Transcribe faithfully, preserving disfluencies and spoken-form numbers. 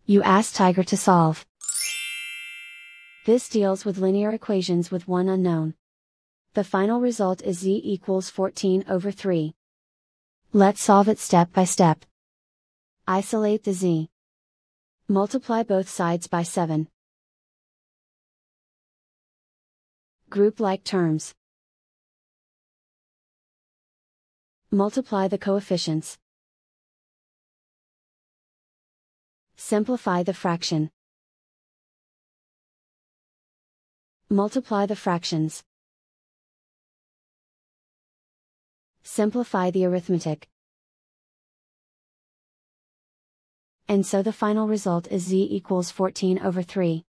You ask Tiger to solve. This deals with linear equations with one unknown. The final result is z equals fourteen over three. Let's solve it step by step. Isolate the z. Multiply both sides by seven. Group like terms. Multiply the coefficients. Simplify the fraction. Multiply the fractions. Simplify the arithmetic. And so the final result is z equals fourteen over three.